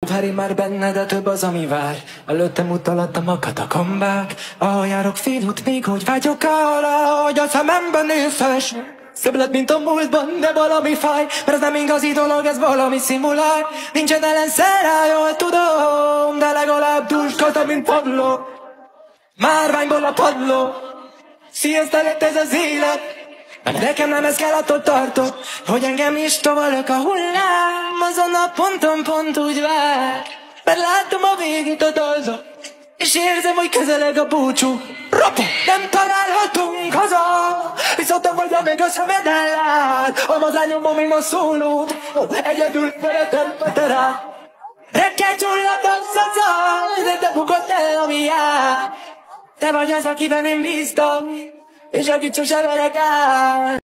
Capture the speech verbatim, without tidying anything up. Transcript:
Veri már benne, de több az, ami vár. Előttem utalattam a katakombák, ahol járok fél út még, hogy vágyok arra, hogy a szememben nézhess. Szebb lett, mint a múltban, de valami fáj, mert ez nem igazi dolog, ez valami szimulál. Nincsen ellenszer rá, jól tudom, de legalább dúskata, mint padló. Márványból a padló, sziasztal lett ez az élet. Mert nekem nem ez kell, attól tartok, hogy engem is tovalok a hullám. Azon a ponton pont úgy vár, mert látom a végét a dalnak, és érzem, hogy közeleg a búcsú. Ropo, nem találhatunk haza, viszont a vagy meg a szemeden lát. A mazányomban még ma szólót, egyedül veretem veterán. Reggel csulladt a szacaj, de te bukott el, ami jár. Te vagy az, akiben én bíztam, és akit sosem verek át.